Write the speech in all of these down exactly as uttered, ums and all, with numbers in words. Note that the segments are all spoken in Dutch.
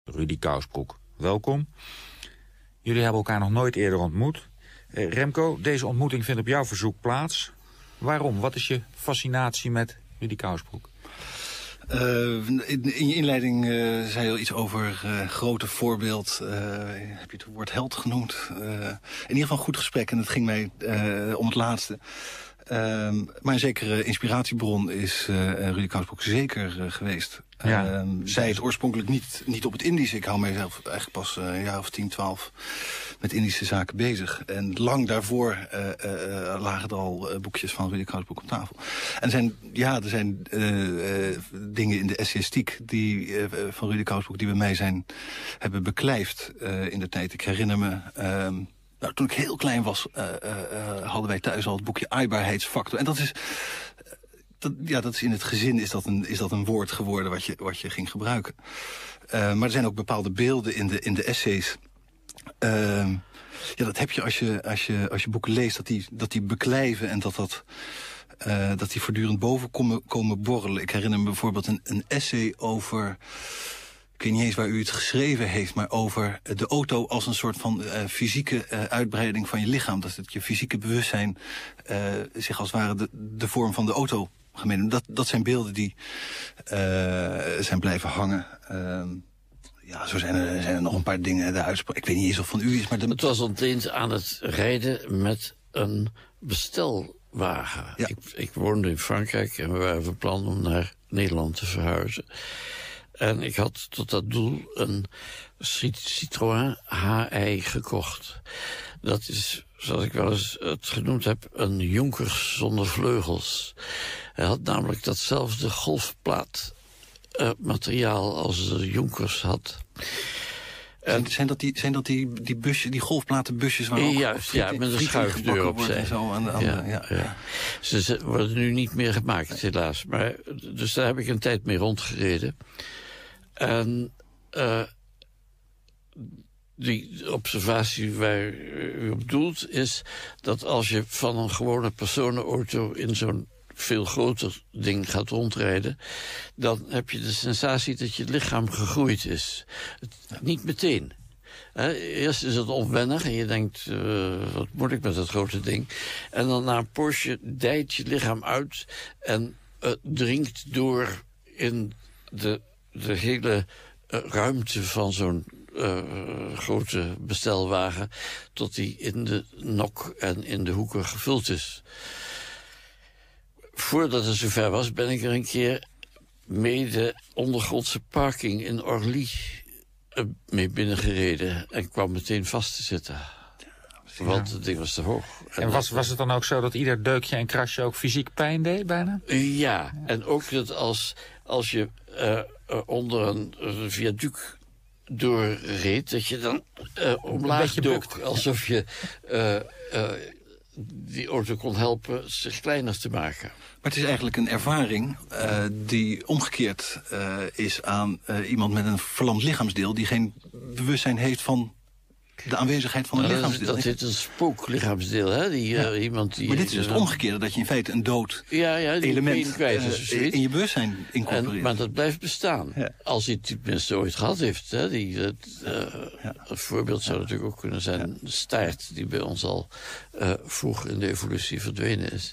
Rudy Kousbroek. Welkom. Jullie hebben elkaar nog nooit eerder ontmoet. Uh, Remco, deze ontmoeting vindt op jouw verzoek plaats. Waarom? Wat is je fascinatie met Rudy Kousbroek? Uh, in, in je inleiding uh, zei je al iets over uh, grote voorbeeld. Uh, heb je het woord held genoemd? Uh, in ieder geval een goed gesprek en het ging mij uh, om het laatste. Uh, maar een zekere inspiratiebron is uh, Rudy Kousbroek zeker uh, geweest. Ja. Uh, zij het oorspronkelijk niet, niet op het Indisch. Ik hou mijzelf eigenlijk pas uh, een jaar of tien, twaalf met Indische zaken bezig. En lang daarvoor uh, uh, lagen er al uh, boekjes van Rudy Kousbroek op tafel. En zijn, ja, er zijn uh, uh, dingen in de essayistiek die, uh, van Rudy Kousbroek die bij mij zijn, hebben beklijfd uh, in de tijd. Ik herinner me... Uh, Nou, toen ik heel klein was, uh, uh, uh, hadden wij thuis al het boekje aaibaarheidsfactor. En dat is, uh, dat, ja, dat is in het gezin is dat een, is dat een woord geworden wat je, wat je ging gebruiken. Uh, maar er zijn ook bepaalde beelden in de, in de essays. Uh, ja, dat heb je als je, als je, als je boeken leest, dat die, dat die beklijven en dat dat... Uh, dat die voortdurend boven komen, komen borrelen. Ik herinner me bijvoorbeeld een, een essay over... Ik weet niet eens waar u het geschreven heeft, maar over de auto als een soort van uh, fysieke uh, uitbreiding van je lichaam. Dat het je fysieke bewustzijn uh, zich als het ware de, de vorm van de auto gemeen. Dat, dat zijn beelden die uh, zijn blijven hangen. Uh, ja, zo zijn er, zijn er nog een paar dingen. De uitspraak, ik weet niet eens of van u is, maar... De... Het was ontleend aan het rijden met een bestelwagen. Ja. Ik, ik woonde in Frankrijk en we waren van plan om naar Nederland te verhuizen. En ik had tot dat doel een Citroën H I gekocht. Dat is, zoals ik wel eens het genoemd heb, een Junkers zonder vleugels. Hij had namelijk datzelfde golfplaat uh, materiaal als de Junkers had. Zijn, zijn dat die, zijn dat die, die, busje, die golfplatenbusjes waar ook juist, friet, ja, met een schuifdeur opzij. En zo aan de, aan ja, de, ja. Ja. Ze worden nu niet meer gemaakt, helaas. Maar, dus daar heb ik een tijd mee rondgereden. En uh, die observatie waar u op doelt is dat als je van een gewone personenauto in zo'n veel groter ding gaat rondrijden, dan heb je de sensatie dat je lichaam gegroeid is. Het, niet meteen. He, eerst is het onwennig en je denkt, uh, wat moet ik met dat grote ding? En dan na een poosje dijt je lichaam uit en uh, dringt door in de, de hele uh, ruimte van zo'n uh, grote bestelwagen, tot die in de nok en in de hoeken gevuld is. Voordat het zover was, ben ik er een keer mee de ondergrondse parking in Orly uh, mee binnengereden en kwam meteen vast te zitten. Ja. Want het ding was te hoog. En, en was, was het dan ook zo dat ieder deukje en krasje ook fysiek pijn deed bijna? Uh, ja, ja, en ook dat als, als je uh, uh, onder een, een viaduc doorreed, dat je dan uh, omlaag dook, alsof je uh, uh, die auto kon helpen zich kleiner te maken. Maar het is eigenlijk een ervaring uh, die omgekeerd uh, is aan uh, iemand met een verlamd lichaamsdeel die geen bewustzijn heeft van de aanwezigheid van een nou, lichaamsdeel. Dat is een spooklichaamsdeel, hè? Die, ja. uh, iemand die, maar dit is dus het omgekeerde, dat je in feite een dood ja, ja, die element kwijt is, uh, in je bewustzijn incorporeert. En, maar dat blijft bestaan. Ja. Als hij het tenminste ooit gehad heeft. Hè? Die, uh, ja. Een voorbeeld zou ja. natuurlijk ook kunnen zijn de staart, die bij ons al uh, vroeg in de evolutie verdwenen is.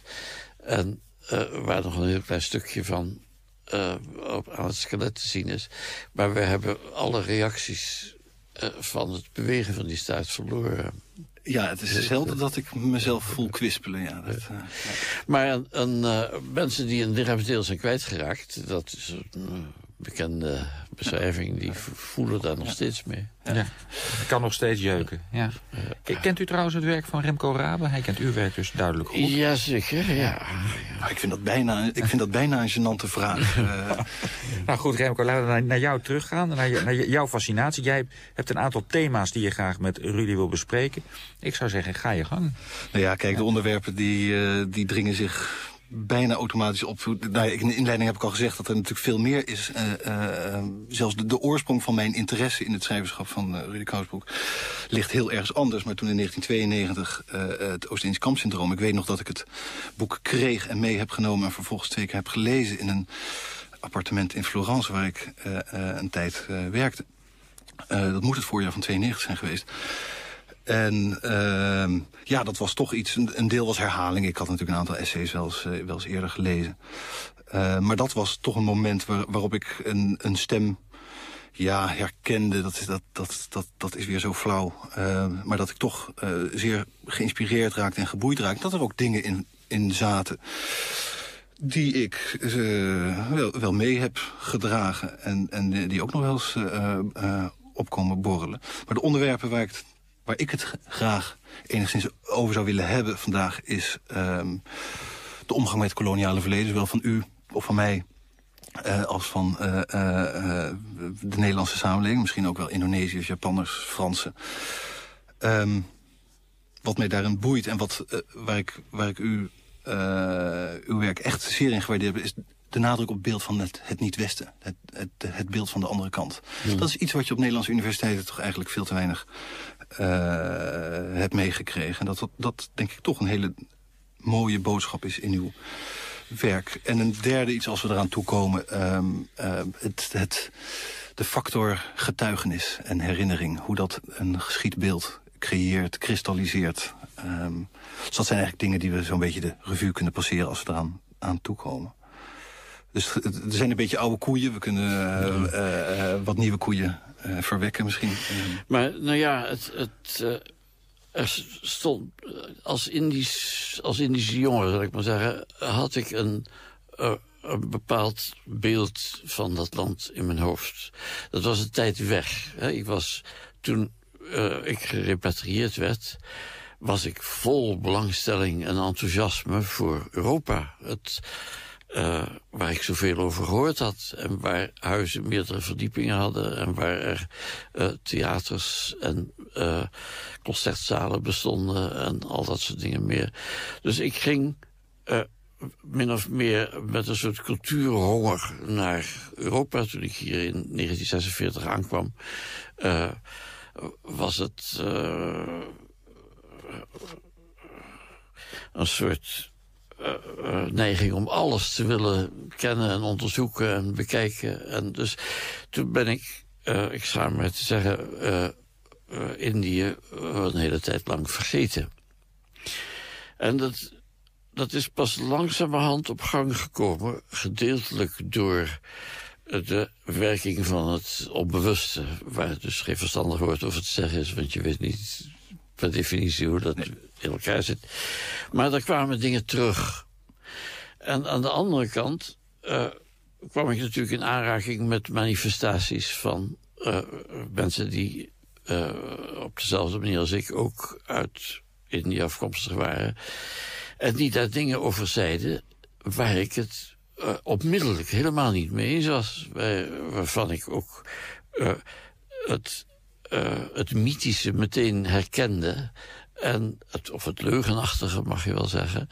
En uh, waar nog een heel klein stukje van uh, op, aan het skelet te zien is. Maar we hebben alle reacties Uh, van het bewegen van die staart verloren. Ja, het is zelden dat ik mezelf voel kwispelen. Ja, dat, uh, ja. Maar een, een, uh, mensen die een lichaamsdeel zijn kwijtgeraakt, dat is een uh, bekende beschrijving, die voelen daar nog ja. steeds mee. Ja. Ja. Het kan nog steeds jeuken. Ja. Ja. Kent u trouwens het werk van Remco Rabe? Hij kent uw werk dus duidelijk goed. Jazeker, ja. ja. Nou, ik, vind dat bijna, ik vind dat bijna een gênante vraag. uh... Nou goed, Remco, laten we naar, naar jou teruggaan. Naar, je, naar jouw fascinatie. Jij hebt een aantal thema's die je graag met Rudy wil bespreken. Ik zou zeggen, ga je gang. Nou ja, kijk, de onderwerpen die, uh, die dringen zich bijna automatisch op. Nou, in de inleiding heb ik al gezegd dat er natuurlijk veel meer is. Uh, uh, zelfs de, de oorsprong van mijn interesse in het schrijverschap van uh, Rudy Kousbroek ligt heel ergens anders. Maar toen in negentien tweeënnegentig uh, het Oost-Indisch kampsyndroom. Ik weet nog dat ik het boek kreeg en mee heb genomen en vervolgens twee keer heb gelezen in een appartement in Florence waar ik uh, uh, een tijd uh, werkte. Uh, dat moet het voorjaar van tweeënnegentig zijn geweest. En uh, ja, dat was toch iets, een, een deel was herhaling. Ik had natuurlijk een aantal essays wel eens, uh, wel eens eerder gelezen. Uh, maar dat was toch een moment waar, waarop ik een, een stem ja, herkende. Dat, dat, dat, dat, dat is weer zo flauw. Uh, maar dat ik toch uh, zeer geïnspireerd raakte en geboeid raakte. Dat er ook dingen in, in zaten die ik uh, wel, wel mee heb gedragen. En, en die ook nog wel eens uh, uh, opkomen borrelen. Maar de onderwerpen waar ik het Waar ik het graag enigszins over zou willen hebben vandaag is um, de omgang met het koloniale verleden. Zowel van u of van mij uh, als van uh, uh, uh, de Nederlandse samenleving. Misschien ook wel Indonesiërs, Japanners, Fransen. Um, wat mij daarin boeit en wat, uh, waar, ik, waar ik u, uh, uw werk echt zeer in gewaardeerd heb, is de nadruk op het beeld van het, het niet-Westen. Het, het, het beeld van de andere kant. Ja. Dat is iets wat je op Nederlandse universiteiten toch eigenlijk veel te weinig uh, hebt meegekregen. En dat, dat dat denk ik toch een hele mooie boodschap is in uw werk. En een derde iets als we eraan toekomen. Um, uh, het, het, de factor getuigenis en herinnering. Hoe dat een geschiedbeeld creëert, kristalliseert. Um, dus dat zijn eigenlijk dingen die we zo'n beetje de revue kunnen passeren als we eraan aan toekomen. Dus er zijn een beetje oude koeien. We kunnen uh, uh, uh, wat nieuwe koeien uh, verwekken misschien. Maar nou ja, het, het, uh, er stond als Indisch, als Indische jongen, zal ik maar zeggen, had ik een, uh, een bepaald beeld van dat land in mijn hoofd. Dat was een tijd weg. Hè. Ik was toen uh, ik gerepatrieerd werd, was ik vol belangstelling en enthousiasme voor Europa. Het Uh, waar ik zoveel over gehoord had. En waar huizen meerdere verdiepingen hadden. En waar er uh, theaters en uh, concertzalen bestonden. En al dat soort dingen meer. Dus ik ging uh, min of meer met een soort cultuurhonger naar Europa. Toen ik hier in negentien zesenveertig aankwam. Uh, was het uh, een soort Uh, uh, neiging om alles te willen kennen en onderzoeken en bekijken. En dus toen ben ik, uh, ik schaam me te zeggen, uh, uh, Indië een hele tijd lang vergeten. En dat, dat is pas langzamerhand op gang gekomen, gedeeltelijk door de werking van het onbewuste, waar dus geen verstandig woord over te zeggen is, want je weet niet per definitie hoe dat nee. in elkaar zit. Maar er kwamen dingen terug. En aan de andere kant uh, kwam ik natuurlijk in aanraking met manifestaties van uh, mensen die uh, op dezelfde manier als ik ook uit Indië afkomstig waren. En die daar dingen over zeiden waar ik het uh, onmiddellijk helemaal niet mee eens was. Waar, waarvan ik ook uh, het, uh, het mythische meteen herkende. En het, of het leugenachtige, mag je wel zeggen.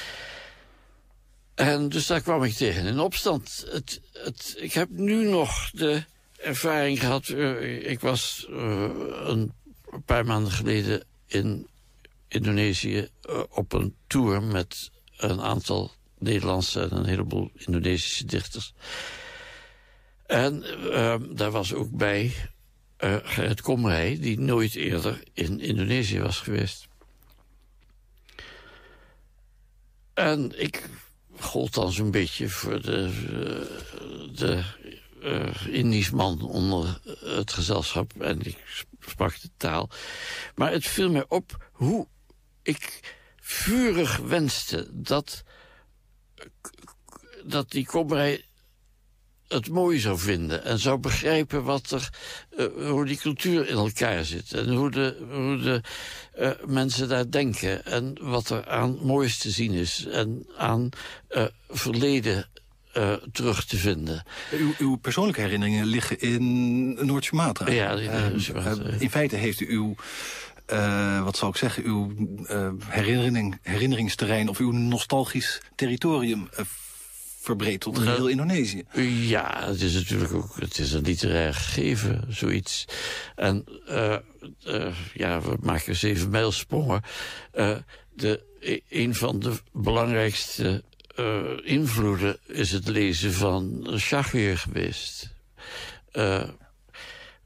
En dus daar kwam ik tegen in opstand. Het, het, ik heb nu nog de ervaring gehad. Uh, ik was uh, een paar maanden geleden in Indonesië uh, op een tour met een aantal Nederlandse en een heleboel Indonesische dichters. En uh, daar was ook bij Uh, Gerrit Komrij, die nooit eerder in Indonesië was geweest. En ik gold dan zo'n beetje voor de, uh, de uh, Indisch man onder het gezelschap. En ik sprak de taal. Maar het viel mij op hoe ik vurig wenste dat, dat die Komrij het mooi zou vinden en zou begrijpen wat er, uh, hoe die cultuur in elkaar zit en hoe de, hoe de uh, mensen daar denken en wat er aan moois te zien is en aan uh, verleden uh, terug te vinden. Uw, uw persoonlijke herinneringen liggen in Noord-Sumatra. Ja, die uh, uh, uh, in feite heeft u uw, uh, wat zal ik zeggen, uw uh, herinnering, herinneringsterrein of uw nostalgisch territorium uh, verbreed tot geheel nou, Indonesië. Ja, het is natuurlijk ook, het is een literair gegeven, zoiets. En uh, uh, ja, we maken zeven mijlsprongen. Uh, de, een van de belangrijkste uh, invloeden is het lezen van Shakespeare geweest. Uh,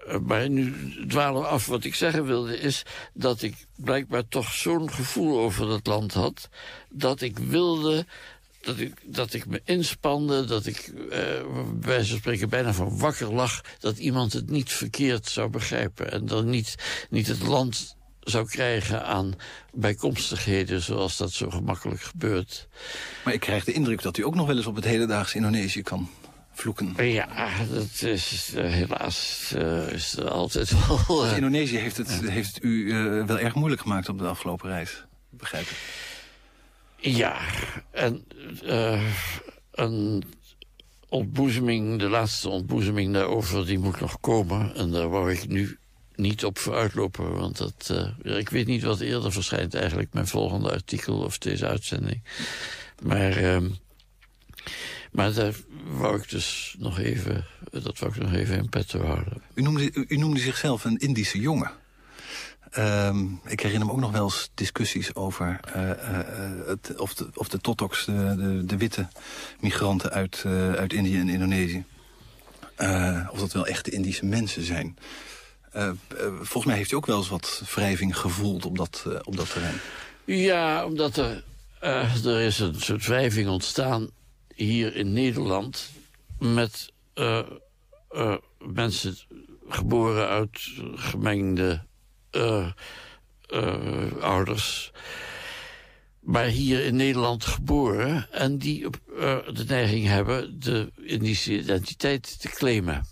uh, maar nu dwalen we af. Wat ik zeggen wilde is dat ik blijkbaar toch zo'n gevoel over dat land had, dat ik wilde... Dat ik, dat ik me inspande, dat ik uh, bij wijze van spreken bijna van wakker lag, dat iemand het niet verkeerd zou begrijpen. En dan niet, niet het land zou krijgen aan bijkomstigheden zoals dat zo gemakkelijk gebeurt. Maar ik krijg de indruk dat u ook nog wel eens op het hedendaagse Indonesië kan vloeken. Ja, dat is uh, helaas uh, is er altijd wel... Uh, Indonesië heeft het, ja. heeft het u uh, wel erg moeilijk gemaakt op de afgelopen reis, begrijp ik. Ja, en uh, een ontboezeming, de laatste ontboezeming daarover, die moet nog komen. En daar wou ik nu niet op vooruitlopen, want dat, uh, ik weet niet wat eerder verschijnt eigenlijk, mijn volgende artikel of deze uitzending. Maar, uh, maar daar wou ik dus nog even, dat wou ik nog even in petto houden. U noemde, u, u noemde zichzelf een Indische jongen. Um, ik herinner me ook nog wel eens discussies over uh, uh, het, of, de, of de Totoks, de, de, de witte migranten uit, uh, uit Indië en Indonesië, uh, of dat wel echte Indische mensen zijn. Uh, uh, volgens mij heeft u ook wel eens wat wrijving gevoeld op dat, uh, op dat terrein. Ja, omdat er, uh, er is een soort wrijving ontstaan hier in Nederland met uh, uh, mensen geboren uit gemengde Uh, uh, ouders, maar hier in Nederland geboren en die uh, de neiging hebben de Indische identiteit te claimen.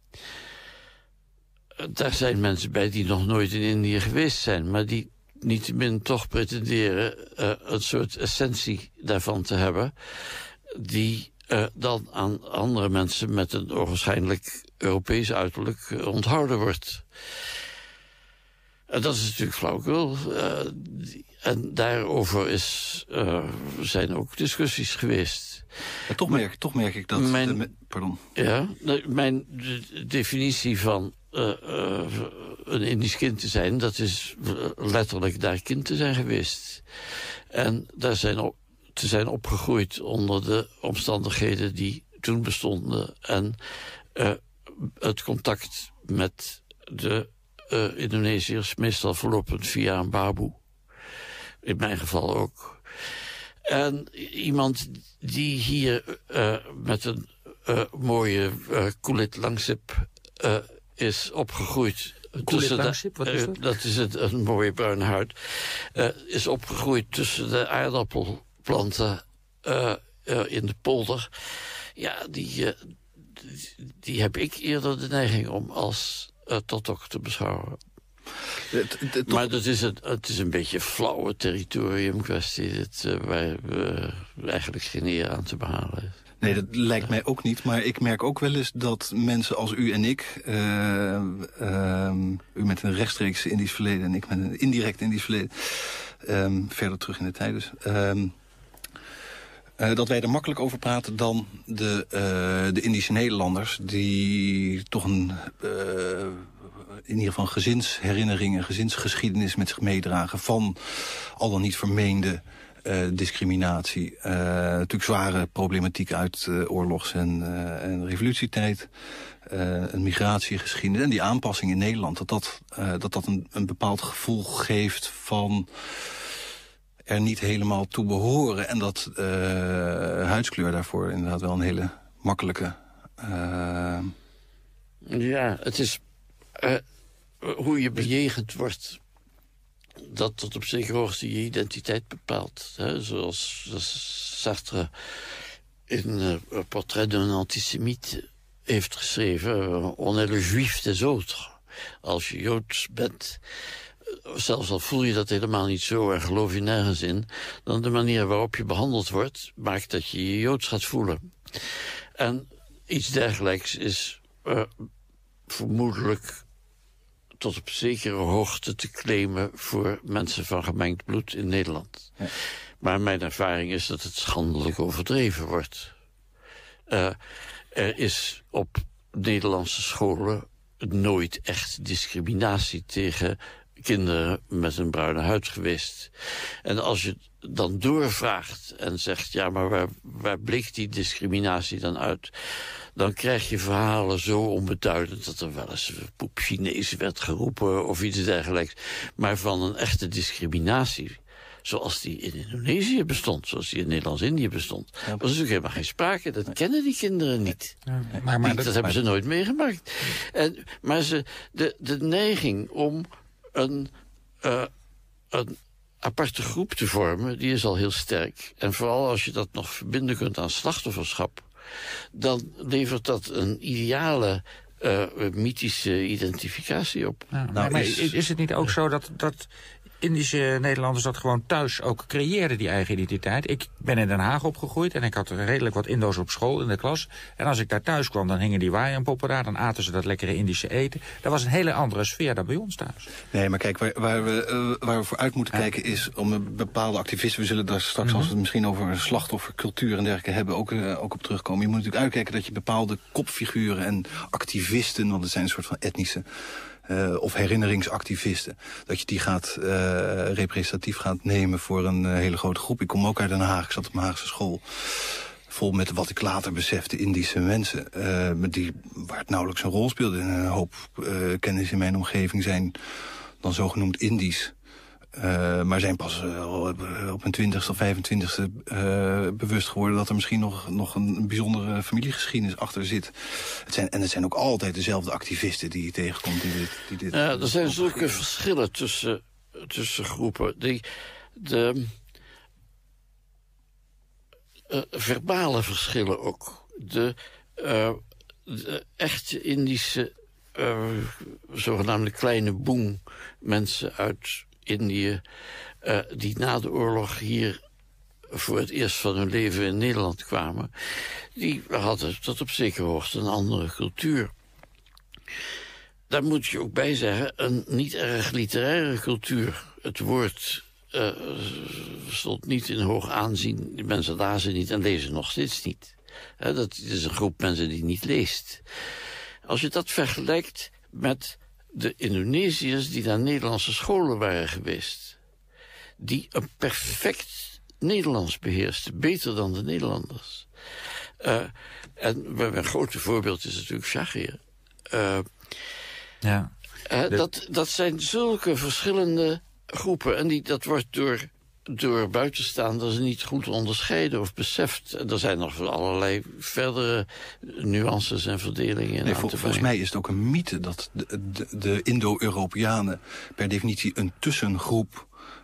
Uh, daar zijn mensen bij die nog nooit in Indië geweest zijn, maar die niettemin toch pretenderen uh, een soort essentie daarvan te hebben, die uh, dan aan andere mensen met een ogenschijnlijk Europees uiterlijk uh, onthouden wordt. En dat is natuurlijk flauwekul. Uh, en daarover is, uh, zijn ook discussies geweest. Ja, toch, merk, toch merk ik dat... Mijn, de, pardon. Ja, mijn de definitie van uh, uh, een Indisch kind te zijn, dat is letterlijk daar kind te zijn geweest. En daar zijn op, te zijn opgegroeid onder de omstandigheden die toen bestonden. En uh, het contact met de Uh, Indonesiërs, meestal verlopend via een baboe. In mijn geval ook. En iemand die hier uh, met een uh, mooie uh, kulit langsip uh, is opgegroeid. Kulit langsip, wat is dat? Uh, dat is het, een mooie bruine huid. Uh, is opgegroeid tussen de aardappelplanten uh, uh, in de polder. Ja, die, uh, die, die heb ik eerder de neiging om als Uh, tot ook te beschouwen. Het, het, het, maar dat is het, het is een beetje een flauwe territoriumkwestie, dit, uh, waar we uh, eigenlijk geen eer aan te behalen is. Nee, dat lijkt uh, mij ook niet. Maar ik merk ook wel eens dat mensen als u en ik, uh, uh, u met een rechtstreeks Indisch verleden en ik met een indirect Indisch verleden, um, verder terug in de tijd dus, um, Uh, dat wij er makkelijk over praten dan de, uh, de Indische Nederlanders, die toch een, uh, in ieder geval gezinsherinneringen, gezinsgeschiedenis met zich meedragen van al dan niet vermeende uh, discriminatie. Uh, natuurlijk zware problematiek uit uh, oorlogs- en, uh, en revolutietijd. Uh, een migratiegeschiedenis en die aanpassing in Nederland, dat dat, uh, dat, dat een, een bepaald gevoel geeft van er niet helemaal toe behoren. En dat uh, huidskleur daarvoor inderdaad wel een hele makkelijke... Uh... Ja, het is uh, hoe je bejegend wordt, dat tot op zekere hoogte je identiteit bepaalt. Hè? Zoals, zoals Sartre in uh, Portrait d'un antisémite heeft geschreven, on est le juif des autres. Als je Joods bent, zelfs al voel je dat helemaal niet zo en geloof je nergens in, dan de manier waarop je behandeld wordt maakt dat je je Joods gaat voelen. En iets dergelijks is uh, vermoedelijk tot op zekere hoogte te claimen voor mensen van gemengd bloed in Nederland. Ja. Maar mijn ervaring is dat het schandelijk overdreven wordt. Uh, er is op Nederlandse scholen nooit echt discriminatie tegen kinderen met een bruine huid geweest. En als je dan doorvraagt en zegt, ja, maar waar, waar bleek die discriminatie dan uit? Dan krijg je verhalen zo onbeduidend dat er wel eens poep Chinees werd geroepen of iets dergelijks. Maar van een echte discriminatie, zoals die in Indonesië bestond, zoals die in Nederlands-Indië bestond, ja, was natuurlijk helemaal geen sprake. Dat nee. kennen die kinderen niet. Ja, maar, maar, die, dat, dat hebben maar... ze nooit meegemaakt. En, maar ze, de, de neiging om een, uh, een aparte groep te vormen, die is al heel sterk. En vooral als je dat nog verbinden kunt aan slachtofferschap, dan levert dat een ideale uh, mythische identificatie op. Ja, nou, maar, maar is, is het niet ook zo dat, dat Indische Nederlanders dat gewoon thuis ook creëerden, die eigen identiteit? Ik ben in Den Haag opgegroeid en ik had redelijk wat Indo's op school in de klas. En als ik daar thuis kwam, dan hingen die waaienpoppen daar, dan aten ze dat lekkere Indische eten. Dat was een hele andere sfeer dan bij ons thuis. Nee, maar kijk, waar, waar, we, uh, waar we voor uit moeten ja. kijken is om een bepaalde activisten, we zullen daar straks, mm-hmm. als we het misschien over slachtoffercultuur en dergelijke hebben, ook, uh, ook op terugkomen. Je moet natuurlijk uitkijken dat je bepaalde kopfiguren en activisten, want het zijn een soort van etnische Uh, of herinneringsactivisten, dat je die gaat uh, representatief gaat nemen voor een uh, hele grote groep. Ik kom ook uit Den Haag, ik zat op een Haagse school, vol met wat ik later besefte Indische mensen, uh, met die, waar het nauwelijks een rol speelde. En een hoop uh, kennis in mijn omgeving zijn dan zogenoemd Indisch. Uh, maar zijn pas uh, op hun twintigste of vijfentwintigste uh, bewust geworden dat er misschien nog, nog een bijzondere familiegeschiedenis achter zit. Het zijn, en het zijn ook altijd dezelfde activisten die je tegenkomt. Die dit, die dit ja, er zijn zulke verschillen tussen, tussen groepen. Die, de uh, verbale verschillen ook. De, uh, de echte Indische, uh, zogenaamde kleine boem mensen uit Indië, uh, die na de oorlog hier voor het eerst van hun leven in Nederland kwamen, die hadden tot op zekere hoogte een andere cultuur. Daar moet je ook bij zeggen, een niet erg literaire cultuur. Het woord uh, stond niet in hoog aanzien. Die mensen lazen niet en lezen nog steeds niet. Uh, dat is een groep mensen die niet leest. Als je dat vergelijkt met de Indonesiërs die naar Nederlandse scholen waren geweest, die een perfect Nederlands beheersten, beter dan de Nederlanders. Uh, en een groot voorbeeld is natuurlijk Shagir. Uh, ja. uh, de... dat, dat zijn zulke verschillende groepen en die, dat wordt door, door buitenstaanders niet goed onderscheiden of beseft. En er zijn nog allerlei verdere nuances en verdelingen. Nee, vol, volgens mij is het ook een mythe dat de, de, de Indo-Europeanen per definitie een tussengroep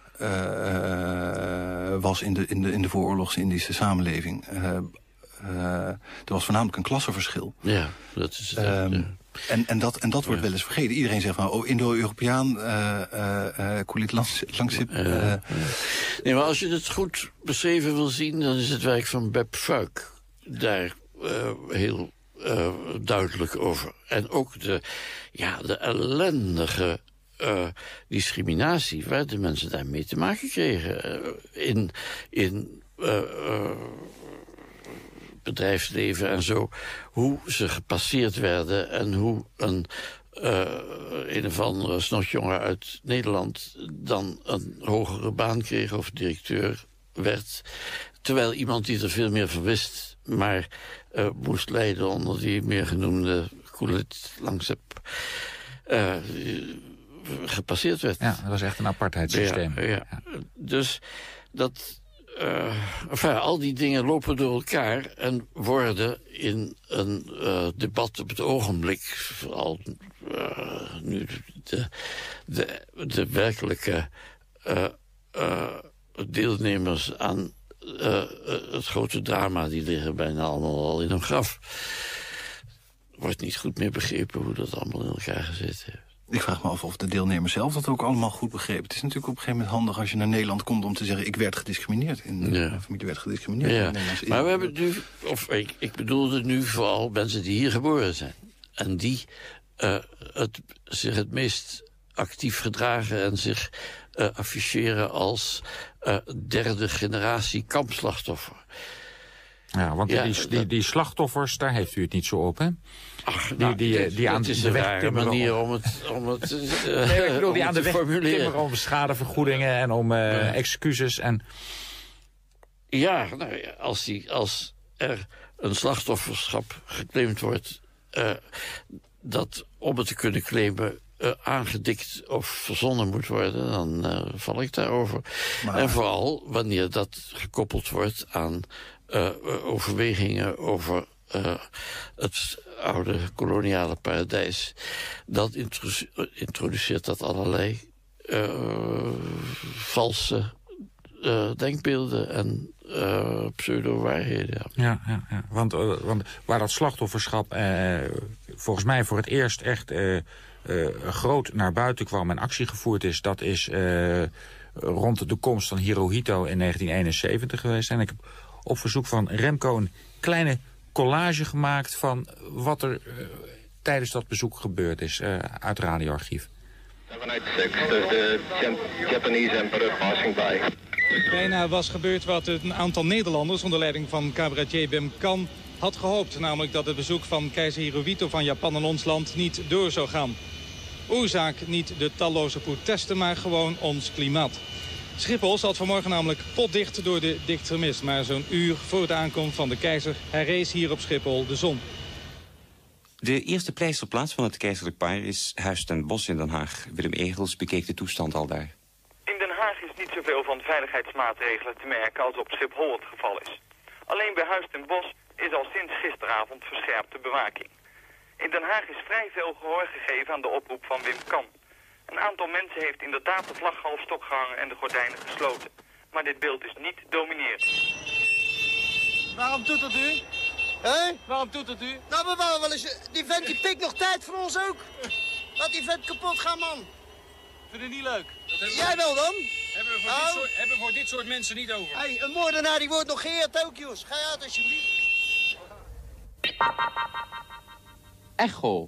uh, was in de, in de, in de vooroorlogse Indische samenleving. Uh, uh, er was voornamelijk een klassenverschil. Ja, dat is het. Um, ja. En, en dat, en dat wordt ja. wel eens vergeten. Iedereen zegt van, oh, Indo-Europeaan, uh, uh, Kulit Langsip. Uh, uh. Nee, maar als je het goed beschreven wil zien, dan is het werk van Beb Fuik daar uh, heel uh, duidelijk over. En ook de, ja, de ellendige uh, discriminatie waar de mensen daarmee te maken kregen. Uh, in in uh, uh, bedrijfsleven en zo, hoe ze gepasseerd werden en hoe een uh, een of andere snotjongen uit Nederland dan een hogere baan kreeg of directeur werd, terwijl iemand die er veel meer van wist, maar uh, moest lijden onder die meer genoemde Kulit Langsip uh, gepasseerd werd. Ja, dat was echt een apartheidssysteem. Ja, ja. Ja. Dus dat Uh, enfin, al die dingen lopen door elkaar en worden in een uh, debat op het ogenblik, vooral uh, nu de, de, de werkelijke uh, uh, deelnemers aan uh, het grote drama, die liggen bijna allemaal al in een graf. Wordt niet goed meer begrepen hoe dat allemaal in elkaar gezet heeft. Ik vraag me af of de deelnemers zelf dat ook allemaal goed begrepen. Het is natuurlijk op een gegeven moment handig als je naar Nederland komt om te zeggen, ik werd gediscrimineerd. In, ja. Mijn familie werd gediscrimineerd. Ja. In maar we hebben nu, of ik, ik bedoelde nu vooral mensen die hier geboren zijn. En die uh, het, zich het meest actief gedragen en zich uh, afficheren als uh, derde generatie kampslachtoffer. Ja, want Ja, die, dat- die, die slachtoffers, daar heeft u het niet zo op, hè? Ach, Die- nou, die, dit- die aan dit is de een weg rare timmeren manier om- om het, om het uh, Nee, ik bedoel, om die aan het de te weg formuleren. timmeren om schadevergoedingen en om uh, Ja. excuses. En... Ja, nou ja, als, die, als er een slachtofferschap geclaimd wordt, uh, dat om het te kunnen claimen uh, aangedikt of verzonnen moet worden, dan uh, val ik daarover. Maar... En vooral wanneer dat gekoppeld wordt aan uh, overwegingen over uh, het oude koloniale paradijs. Dat introdu- introduceert dat allerlei uh, valse uh, denkbeelden en uh, pseudo-waarheden. Ja. Ja, ja, ja. Want, uh, want waar dat slachtofferschap uh, volgens mij voor het eerst echt uh, uh, groot naar buiten kwam en actie gevoerd is, dat is uh, rond de komst van Hirohito in negentien eenenzeventig geweest. En ik heb op verzoek van Remco een kleine collage gemaakt van wat er uh, tijdens dat bezoek gebeurd is uh, uit het radioarchief. seven eighty-six, there's the Japanese emperor passing by. Bijna was gebeurd wat een aantal Nederlanders onder leiding van cabaretier Wim Kan had gehoopt. Namelijk dat het bezoek van keizer Hirohito van Japan in ons land niet door zou gaan. Oorzaak niet de talloze protesten, maar gewoon ons klimaat. Schiphol zat vanmorgen namelijk potdicht door de dichte mist. Maar zo'n uur voor de aankomst van de keizer herrees hier op Schiphol de zon. De eerste pleisterplaats van het keizerlijk paar is Huis ten Bosch in Den Haag. Willem Egels bekeek de toestand al daar. In Den Haag is niet zoveel van veiligheidsmaatregelen te merken als op Schiphol het geval is. Alleen bij Huis ten Bosch is al sinds gisteravond verscherpte bewaking. In Den Haag is vrij veel gehoor gegeven aan de oproep van Wim Kan. Een aantal mensen heeft inderdaad de vlag half stok gehangen en de gordijnen gesloten. Maar dit beeld is niet dominerend. Waarom doet dat u? Hé? Waarom doet dat u? Nou, we wou wel eens... Die vent die pikt nog tijd voor ons ook. Laat die vent kapot gaan, man. Vind je niet leuk? Jij wel dan? Hebben we, voor Oh. dit soort, hebben we voor dit soort mensen niet over. Hé, een moordenaar die wordt nog geëerd ook, Jos. Ga je uit, alsjeblieft. Echo.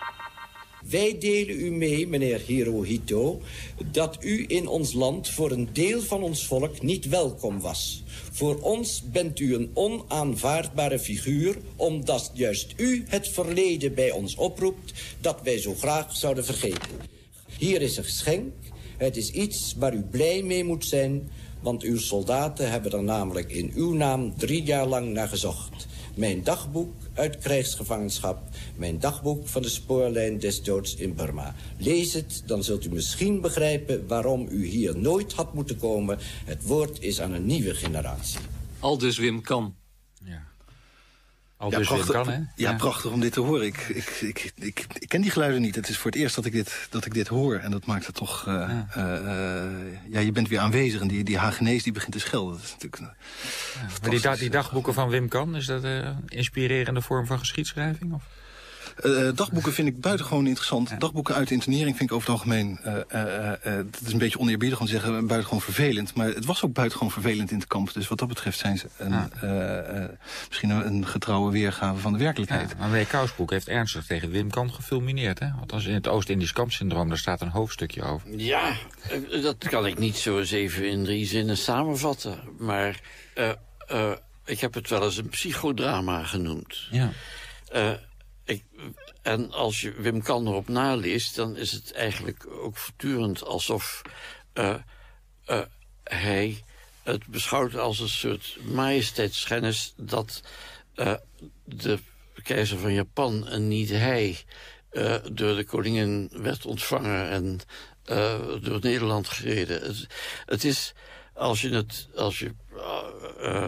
Wij delen u mee, meneer Hirohito, dat u in ons land voor een deel van ons volk niet welkom was. Voor ons bent u een onaanvaardbare figuur, omdat juist u het verleden bij ons oproept dat wij zo graag zouden vergeten. Hier is een geschenk. Het is iets waar u blij mee moet zijn, want uw soldaten hebben er namelijk in uw naam drie jaar lang naar gezocht. Mijn dagboek uit krijgsgevangenschap, mijn dagboek van de spoorlijn des doods in Burma. Lees het, dan zult u misschien begrijpen waarom u hier nooit had moeten komen. Het woord is aan een nieuwe generatie. Aldus Wim Kan. Ja. Al Ja, dus Wim prachtig, Kan, hè? ja, Ja. prachtig om dit te horen. Ik, ik, ik, ik, ik ken die geluiden niet. Het is voor het eerst dat ik dit, dat ik dit hoor. En dat maakt het toch... Uh, Ja. uh, uh, ja, je bent weer aanwezig. En die, die Hagenees die begint te schelden. Dat is natuurlijk... Uh, Ja. Maar die, da- die dagboeken van Wim Kan, is dat een uh, inspirerende vorm van geschiedschrijving? Of? Uh, dagboeken vind ik buitengewoon interessant. Ja. Dagboeken uit de internering vind ik over het algemeen... Uh, uh, uh, het is een beetje oneerbiedig om te zeggen buitengewoon vervelend. Maar het was ook buitengewoon vervelend in het kamp. Dus wat dat betreft zijn ze een, ja. uh, uh, misschien een, een getrouwe weergave van de werkelijkheid. Ja, maar meneer Kousbroek heeft ernstig tegen Wim Kan gefulmineerd, hè? Althans in het Oost-Indisch kampsyndroom, daar staat een hoofdstukje over. Ja, dat kan ik niet zo eens even in drie zinnen samenvatten. Maar uh, uh, ik heb het wel eens een psychodrama genoemd. Ja. Uh, Ik, en als je Wim Kan erop naleest, dan is het eigenlijk ook voortdurend alsof uh, uh, hij het beschouwt als een soort majesteitsschennis dat uh, de keizer van Japan en niet hij uh, door de koningin werd ontvangen en uh, door Nederland gereden. Het, het is, als je het, als je uh, uh,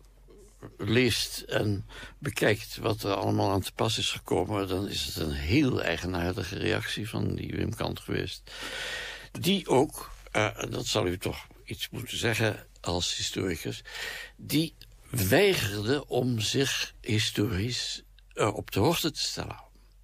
leest en bekijkt wat er allemaal aan te pas is gekomen, dan is het een heel eigenaardige reactie van die Wim Kan geweest. Die ook, uh, dat zal u toch iets moeten zeggen als historicus, die weigerde om zich historisch uh, op de hoogte te stellen.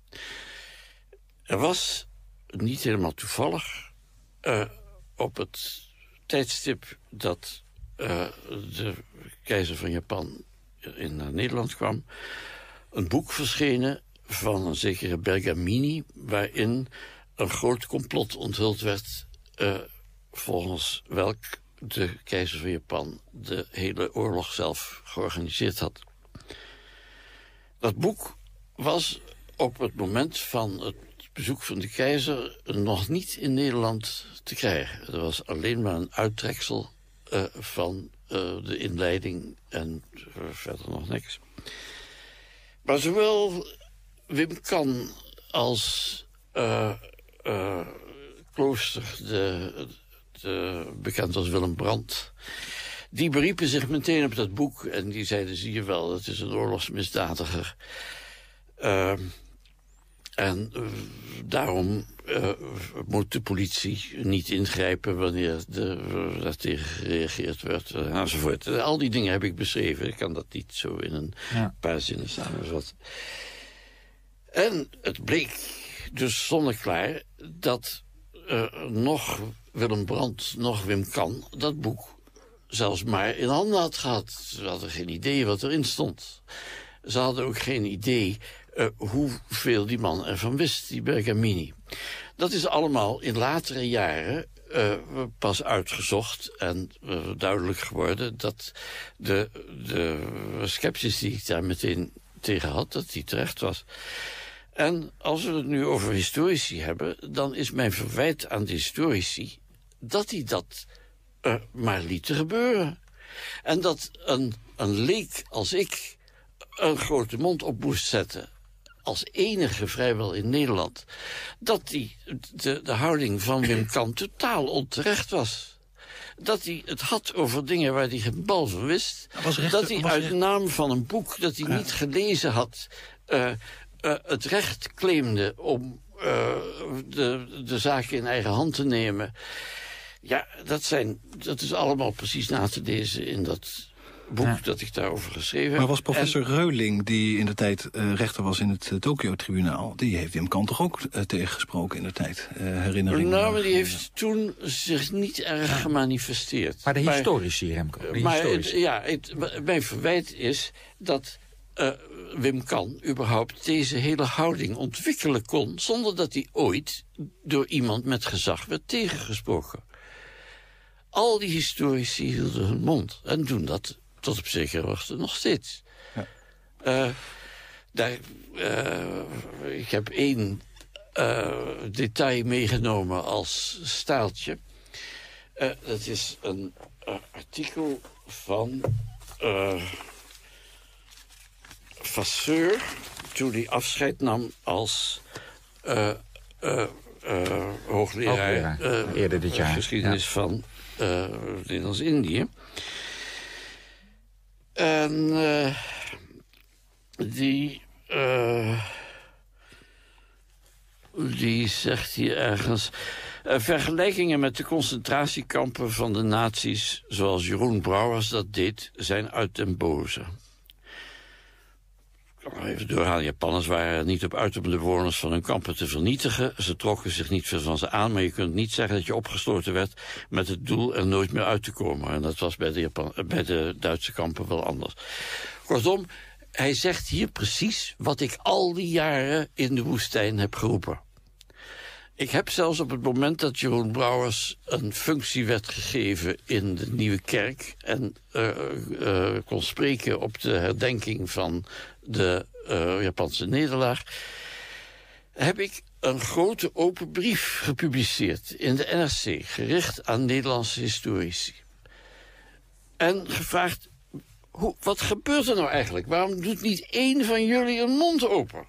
Er was, niet helemaal toevallig, uh, op het tijdstip dat uh, de keizer van Japan in naar Nederland kwam, een boek verschenen van een zekere Bergamini, waarin een groot complot onthuld werd, uh, volgens welk de keizer van Japan de hele oorlog zelf georganiseerd had. Dat boek was op het moment van het bezoek van de keizer nog niet in Nederland te krijgen. Er was alleen maar een uittreksel uh, van uh, de inleiding en uh, verder nog niks. Maar zowel Wim Kan als uh, uh, Klooster, de, de, bekend als Willem Brandt, die beriepen zich meteen op dat boek en die zeiden, zie je wel, het is een oorlogsmisdadiger. Uh, en uh, daarom uh, moet de politie niet ingrijpen wanneer er uh, daartegen gereageerd werd, uh, enzovoort. Uh, al die dingen heb ik beschreven. Ik kan dat niet zo in een ja. paar zinnen samenvatten. En het bleek dus zonneklaar dat uh, nog Willem Brandt, nog Wim Kan dat boek zelfs maar in handen had gehad. Ze hadden geen idee wat erin stond. Ze hadden ook geen idee uh, hoeveel die man ervan wist, die Bergamini. Dat is allemaal in latere jaren uh, pas uitgezocht en uh, duidelijk geworden dat de, de sceptisch die ik daar meteen tegen had, dat die terecht was. En als we het nu over historici hebben, dan is mijn verwijt aan de historici dat die dat uh, maar lieten gebeuren. En dat een, een leek als ik een grote mond op moest zetten, als enige vrijwel in Nederland, dat die, de, de houding van Wim Kan totaal onterecht was. Dat hij het had over dingen waar hij geen bal van wist. Rechter, dat hij uit recht... naam van een boek dat hij ja. niet gelezen had, Uh, uh, het recht claimde om uh, de, de zaken in eigen hand te nemen. Ja, dat, zijn, dat is allemaal precies na te lezen in dat boek ja. dat ik daarover geschreven heb. Maar was professor en Reuling, die in de tijd uh, rechter was in het uh, Tokio-tribunaal, die heeft Wim Kan toch ook uh, tegengesproken in de tijd? Uh, herinnering. Nou, maar die heeft uh, toen zich niet erg ja. gemanifesteerd. Maar de historici, maar, Remco. De maar historici. Het, ja, het, mijn verwijt is dat Uh, Wim Kan überhaupt deze hele houding ontwikkelen kon, zonder dat hij ooit door iemand met gezag werd tegengesproken. Al die historici hielden hun mond en doen dat tot op zekere hoogte nog steeds. Ja. Uh, daar, uh, ik heb één uh, detail meegenomen als staaltje. Uh, dat is een uh, artikel van Uh, Vasseur, toen hij afscheid nam als uh, uh, uh, hoogleraar uh, eerder dit jaar. geschiedenis ja. van uh, Nederlands-Indië. En uh, die, uh, die zegt hier ergens, Uh, vergelijkingen met de concentratiekampen van de nazi's, zoals Jeroen Brouwers dat deed, zijn uit den boze. Ik kan even doorhalen. Japanners waren er niet op uit om de bewoners van hun kampen te vernietigen. Ze trokken zich niet veel van ze aan, maar je kunt niet zeggen dat je opgesloten werd met het doel er nooit meer uit te komen. En dat was bij de, Japan- bij de Duitse kampen wel anders. Kortom, hij zegt hier precies wat ik al die jaren in de woestijn heb geroepen. Ik heb zelfs op het moment dat Jeroen Brouwers een functie werd gegeven in de Nieuwe Kerk en uh, uh, kon spreken op de herdenking van de uh, Japanse nederlaag, heb ik een grote open brief gepubliceerd in de N R C, gericht aan Nederlandse historici. En gevraagd, hoe, wat gebeurt er nou eigenlijk? Waarom doet niet één van jullie een mond open?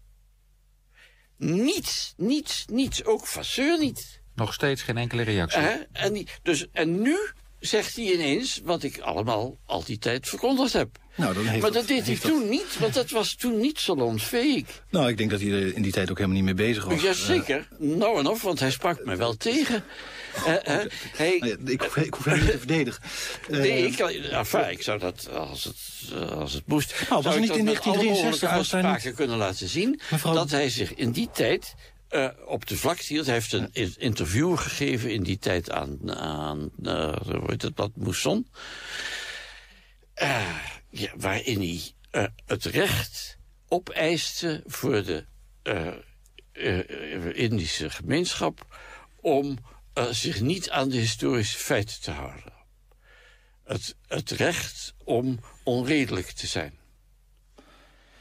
Niets, niets, niets. Ook Vasseur niet. Nog steeds geen enkele reactie. Uh, en, die, dus, en nu zegt hij ineens wat ik allemaal al die tijd verkondigd heb. Nou, dan heeft maar dat, dat deed hij toen dat... niet, want dat was toen niet salonfähig. Nou, ik denk dat hij er in die tijd ook helemaal niet mee bezig was. Jazeker, uh, nou en of, want hij sprak me wel tegen. Uh, uh, hey, nou ja, ik, hoef, ik hoef hem niet te verdedigen. Uh, nee, ik, enfin, ik zou dat, als het, als het moest, nou, was zou niet ik in dat negentien drieënzestig met alle uitspraken niet... kunnen laten zien, Mevrouw... dat hij zich in die tijd Uh, op de vlakte hield. Hij heeft een ja. interview gegeven in die tijd aan, aan uh, hoe heet het, blad Mousson. Uh, ja, waarin hij uh, het recht opeiste voor de uh, uh, Indische gemeenschap om uh, zich niet aan de historische feiten te houden. Het, het recht om onredelijk te zijn.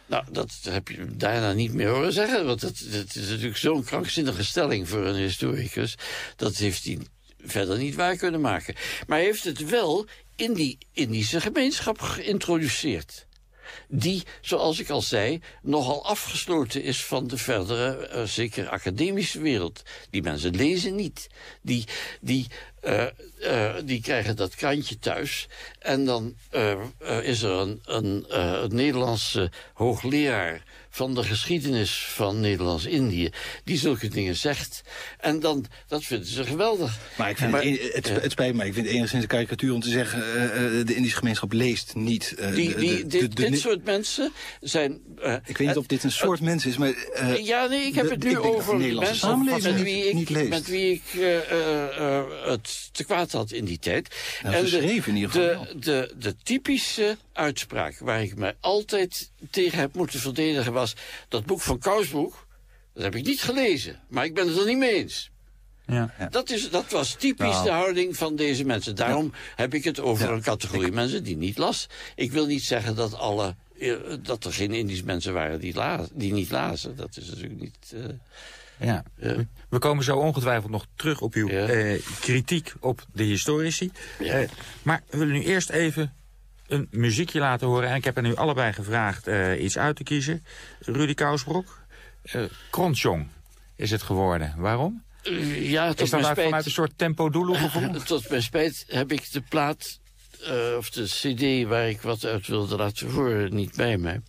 Nou, dat heb je daarna niet meer horen zeggen. Want dat, dat is natuurlijk zo'n krankzinnige stelling voor een historicus. Dat heeft hij verder niet waar kunnen maken. Maar hij heeft het wel in die Indische gemeenschap geïntroduceerd. Die, zoals ik al zei, nogal afgesloten is van de verdere, uh, zeker academische wereld. Die mensen lezen niet. Die, die, uh, uh, die krijgen dat krantje thuis. En dan uh, uh, is er een, een, uh, een Nederlandse hoogleraar van de geschiedenis van Nederlands-Indië, die zulke dingen zegt. En dan, dat vinden ze geweldig. Maar ik vind maar, het, het, het spijt me, ik vind het enigszins een karikatuur om te zeggen, uh, de Indische gemeenschap leest niet. Uh, die, die, de, de, dit, de, dit soort mensen zijn... Uh, ik weet niet of dit een soort uh, mens is, maar... Uh, ja, nee, ik heb de, het nu over de mensen met wie ik, niet leest. Met wie ik uh, uh, het te kwaad had in die tijd. Nou, en de, in ieder geval de, de, de typische uitspraak waar ik mij altijd tegen heb moeten verdedigen was dat boek van Kousbroek. Dat heb ik niet gelezen, maar ik ben het er niet mee eens. Ja. Dat, is, dat was typisch nou. de houding van deze mensen. Daarom ja. heb ik het over ja. een categorie mensen die niet las. Ik wil niet zeggen dat alle dat er geen Indische mensen waren die, la, die niet lazen. Dat is natuurlijk niet... Uh, ja. uh, We komen zo ongetwijfeld nog terug op uw ja. uh, kritiek op de historici. Ja. Uh, maar we willen nu eerst even een muziekje laten horen. En ik heb er nu allebei gevraagd uh, iets uit te kiezen. Rudy Kousbroek, uh, Kronjong is het geworden. Waarom? Uh, ja, tot is dat mijn spijt, vanuit een soort tempo-doelo gevoel? Tot mijn spijt heb ik de plaat, uh, of de cd waar ik wat uit wilde laten horen, niet bij mij.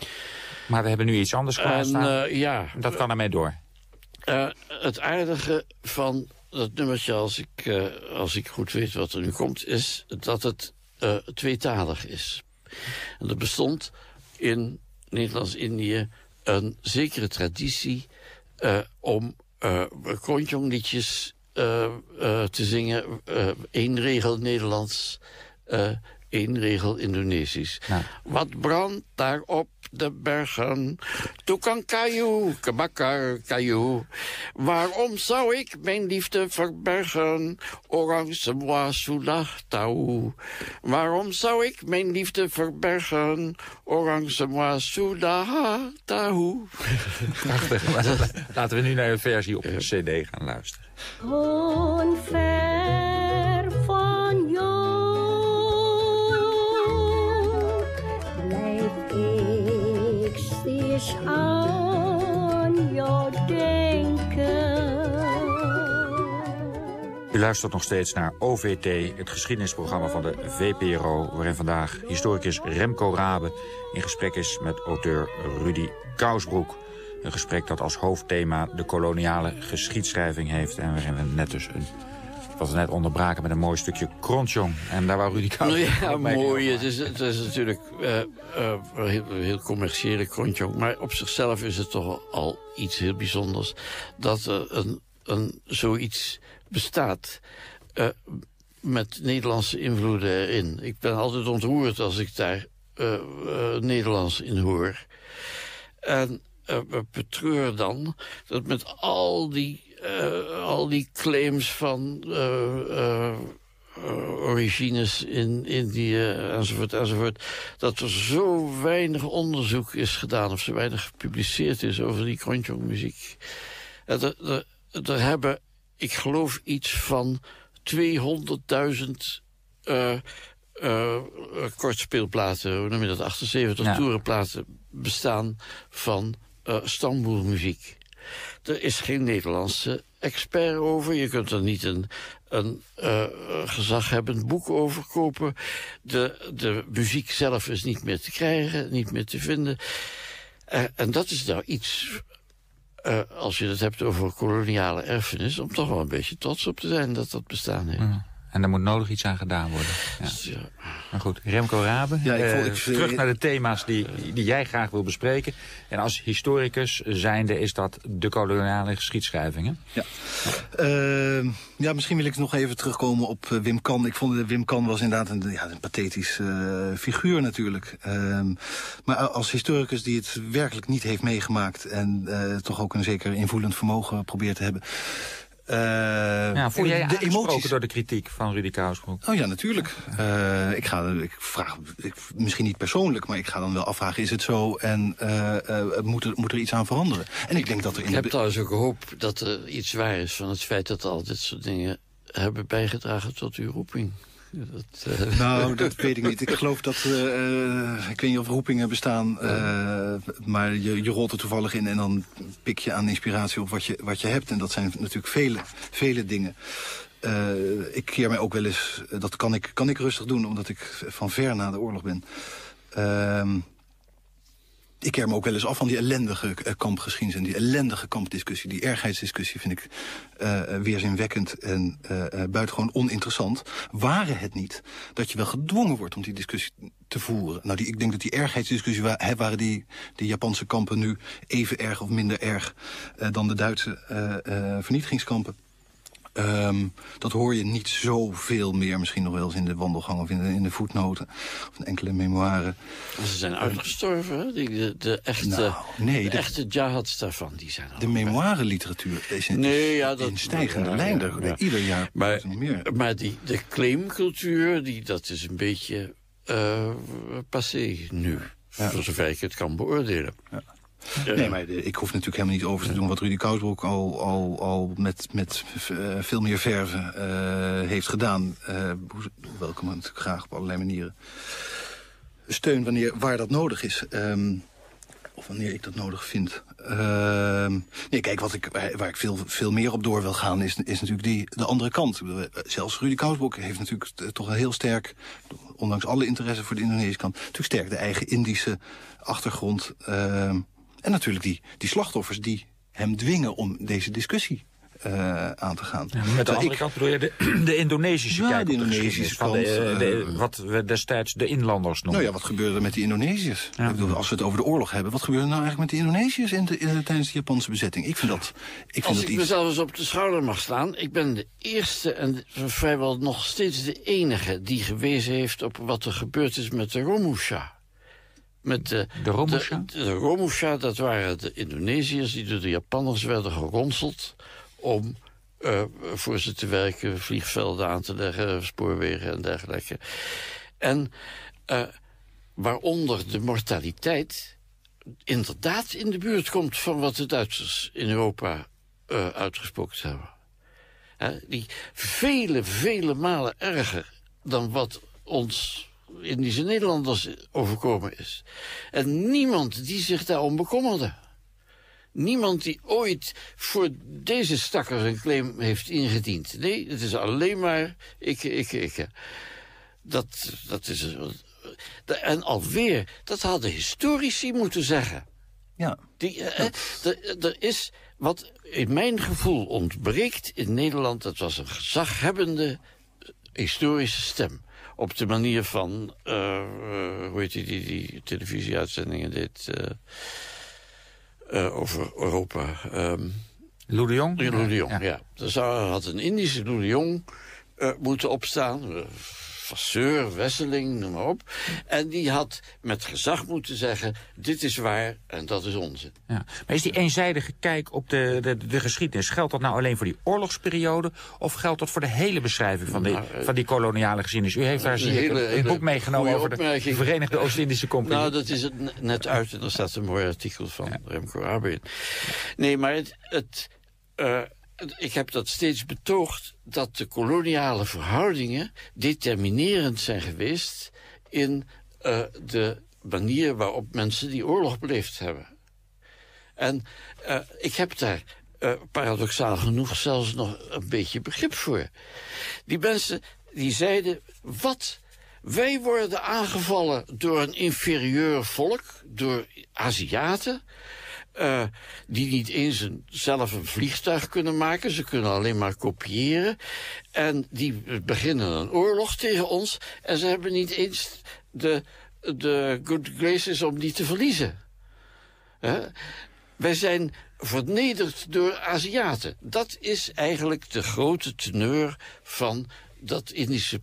Maar we hebben nu iets anders klaarstaan. Uh, ja. Dat kan ermee door. Uh, het aardige van dat nummertje, als ik, uh, als ik goed weet wat er nu komt, is dat het uh, tweetalig is. En er bestond in Nederlands-Indië een zekere traditie uh, om uh, Kronjong-liedjes uh, uh, te zingen. Uh, één regel Nederlands, uh, één regel Indonesisch. Nou. Wat brandt daar op de bergen? Tukang kayu, kebakar kayu. Waarom zou ik mijn liefde verbergen? Orang semua sudah tahu. Waarom zou ik mijn liefde verbergen? Orang semua sudah tahu. Prachtig. Laten we nu naar een versie op een cd gaan luisteren. Gewoon ver van jou blijf ik steeds aan jou denken. U luistert nog steeds naar O V T, het geschiedenisprogramma van de V P R O... waarin vandaag historicus Remco Raabe in gesprek is met auteur Rudy Kousbroek. Een gesprek dat als hoofdthema de koloniale geschiedschrijving heeft... en waarin we net dus een, wat we net onderbraken met een mooi stukje Kronjong. En daar wou Rudy Kousbroek ja, mooi. Het is, het is natuurlijk uh, uh, heel, heel commerciële Kronjong. Maar op zichzelf is het toch al iets heel bijzonders... dat er een, een, zoiets bestaat uh, met Nederlandse invloeden erin. Ik ben altijd ontroerd als ik daar uh, uh, Nederlands in hoor. En uh, betreur dan dat met al die, uh, al die claims van uh, uh, uh, origines in Indië enzovoort, enzovoort, dat er zo weinig onderzoek is gedaan of zo weinig gepubliceerd is over die Kronjong-muziek. Er, er, er hebben, ik geloof, iets van tweehonderdduizend uh, uh, kortspeelplaten, hoe noem je dat, achtenzeventig ja. toerenplaten bestaan van uh, stamboermuziek. Er is geen Nederlandse expert over. Je kunt er niet een, een uh, gezaghebbend boek over kopen. De, de muziek zelf is niet meer te krijgen, niet meer te vinden. Uh, en dat is nou iets, uh, als je het hebt over koloniale erfenis, om toch wel een beetje trots op te zijn dat dat bestaan heeft. Mm. En daar moet nodig iets aan gedaan worden. Ja. Ja. Maar goed, Remco Raabe, ja, ik vond, ik, uh, terug naar de thema's die, die jij graag wil bespreken. En als historicus zijnde is dat de koloniale geschiedschrijving, hè? Ja. Uh, ja, misschien wil ik nog even terugkomen op uh, Wim Kan. Ik vond dat Wim Kan was inderdaad een, ja, een pathetisch uh, figuur natuurlijk. Uh, maar als historicus die het werkelijk niet heeft meegemaakt en uh, toch ook een zeker invoelend vermogen probeert te hebben, Uh, ja, voel jij je de aangesproken emoties door de kritiek van Rudy Kousbroek? Oh ja, natuurlijk. Uh, ik ga, ik vraag, ik, misschien niet persoonlijk, maar ik ga dan wel afvragen, is het zo en uh, uh, moet, er, moet er iets aan veranderen? En ik denk dat er in ik heb de... trouwens ook hoop dat er iets waar is van het feit dat al dit soort dingen hebben bijgedragen tot uw roeping. Dat, uh... Nou, dat weet ik niet. Ik geloof dat, uh, uh, ik weet niet of roepingen bestaan, uh, maar je, je rolt er toevallig in en dan pik je aan inspiratie op wat je, wat je hebt. En dat zijn natuurlijk vele, vele dingen. Uh, ik keer mij ook wel eens, dat kan ik, kan ik rustig doen, omdat ik van ver na de oorlog ben. Uh, Ik keer me ook wel eens af van die ellendige uh, kampgeschiedenis en die ellendige kampdiscussie. Die ergheidsdiscussie vind ik uh, weerzinwekkend en uh, uh, buitengewoon oninteressant. Waren het niet dat je wel gedwongen wordt om die discussie te voeren? Nou, die, ik denk dat die ergheidsdiscussie, wa he, waren die, die Japanse kampen nu even erg of minder erg uh, dan de Duitse uh, uh, vernietigingskampen. Um, dat hoor je niet zoveel meer, misschien nog wel eens in de wandelgang of in de, in de voetnoten of in enkele memoires. Ze zijn uitgestorven, hè? Die, de, de echte, nou, nee, de, de echte jihads daarvan, die zijn De memoirenliteratuur is in, nee, ja, dat, in stijgende ja, lijn, ja, ja, ja. ieder jaar maar, nog meer. Maar die, de claimcultuur, die, dat is een beetje uh, passé nu, ja. Voor zover ik het kan beoordelen. Ja. Nee, maar de, ik hoef natuurlijk helemaal niet over te doen wat Rudy Kousbroek al, al, al met, met uh, veel meer verve uh, heeft gedaan. Uh, hoewel ik hem natuurlijk graag op allerlei manieren steun wanneer, waar dat nodig is. Um, of wanneer ik dat nodig vind. Uh, nee, kijk, wat ik, waar, waar ik veel, veel meer op door wil gaan is, is natuurlijk die, de andere kant. Zelfs Rudy Kousbroek heeft natuurlijk toch een heel sterk, ondanks alle interesse voor de Indonesische kant, natuurlijk sterk de eigen Indische achtergrond. Uh, En natuurlijk die, die slachtoffers die hem dwingen om deze discussie uh, aan te gaan. Ja, met de andere ik, kant bedoel je de, de Indonesische ja, kijk de op de Indonesische van kant, de, uh, de, wat we destijds de inlanders noemen. Nou ja, wat gebeurde er met die Indonesiërs? Ja. Ik bedoel, als we het over de oorlog hebben, wat gebeurde er nou eigenlijk met die Indonesiërs in de, in de, tijdens de Japanse bezetting? Ik vind dat, ik vind als dat ik iets... mezelf eens op de schouder mag slaan, ik ben de eerste en vrijwel nog steeds de enige die gewezen heeft op wat er gebeurd is met de Romusha. Met de, de Romusha? De, de Romusha, dat waren de Indonesiërs die door de Japanners werden geronseld om uh, voor ze te werken, vliegvelden aan te leggen, spoorwegen en dergelijke. En uh, waaronder de mortaliteit inderdaad in de buurt komt van wat de Duitsers in Europa uh, uitgespookt hebben. Uh, die vele, vele malen erger dan wat ons Indische Nederlanders overkomen is. En niemand die zich daarom bekommerde. Niemand die ooit voor deze stakkers een claim heeft ingediend. Nee, het is alleen maar ik, ik, ik. Dat, dat is... En alweer, dat hadden historici moeten zeggen. Ja. Die, eh, er, er is, wat in mijn gevoel ontbreekt in Nederland, dat was een gezaghebbende historische stem. Op de manier van, uh, uh, hoe heet die, die, die televisieuitzendingen deed uh, uh, over Europa. Um, Lou de Jong? Lou de Jong, ja. ja. Er zou, had een Indische Lou de Jong uh, moeten opstaan. Uh, Vasseur, Wesseling, noem maar op. En die had met gezag moeten zeggen, dit is waar en dat is onzin. Ja. Maar is die eenzijdige kijk op de, de, de geschiedenis, geldt dat nou alleen voor die oorlogsperiode, of geldt dat voor de hele beschrijving van, nou, die, van die koloniale geschiedenis? U heeft daar zie ik een, een boek meegenomen over de Verenigde Oost-Indische Compagnie. Nou, dat is het net uit en er staat een mooi artikel van ja. Remco Abe in. Nee, maar het... het uh, ik heb dat steeds betoogd dat de koloniale verhoudingen determinerend zijn geweest in uh, de manier waarop mensen die oorlog beleefd hebben. En uh, ik heb daar uh, paradoxaal genoeg zelfs nog een beetje begrip voor. Die mensen die zeiden, wat, wij worden aangevallen door een inferieur volk, door Aziaten, Uh, die niet eens een, zelf een vliegtuig kunnen maken. Ze kunnen alleen maar kopiëren. En die beginnen een oorlog tegen ons. En ze hebben niet eens de, de good graces om die te verliezen. Uh, wij zijn vernederd door Aziaten. Dat is eigenlijk de grote teneur van dat Indische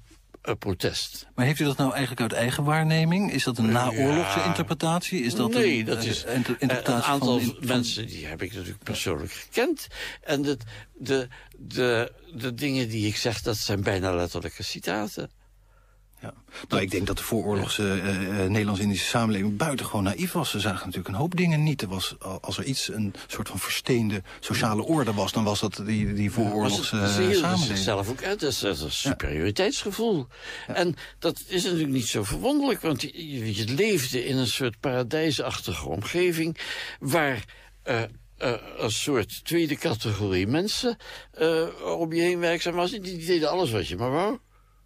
uh, protest. Maar heeft u dat nou eigenlijk uit eigen waarneming? Is dat een naoorlogse Ja. interpretatie? Is dat nee, een, dat is uh, inter- interpretatie een aantal van, van mensen, die heb ik natuurlijk persoonlijk gekend. En de, de, de, de dingen die ik zeg, dat zijn bijna letterlijke citaten. Ja. Nou, ik denk dat de vooroorlogse uh, uh, Nederlands-Indische samenleving buitengewoon naïef was. Ze zagen natuurlijk een hoop dingen niet. Er was, als er iets, een soort van versteende sociale orde was, dan was dat die, die vooroorlogse ja, uh, ze hielden samenleving. zichzelf ook uit. Dat is, dat is een superioriteitsgevoel. Ja. En dat is natuurlijk niet zo verwonderlijk, want je, je leefde in een soort paradijsachtige omgeving waar Uh, Uh, een soort tweede categorie mensen uh, om je heen werkzaam was. Die, die deden alles wat je maar wou.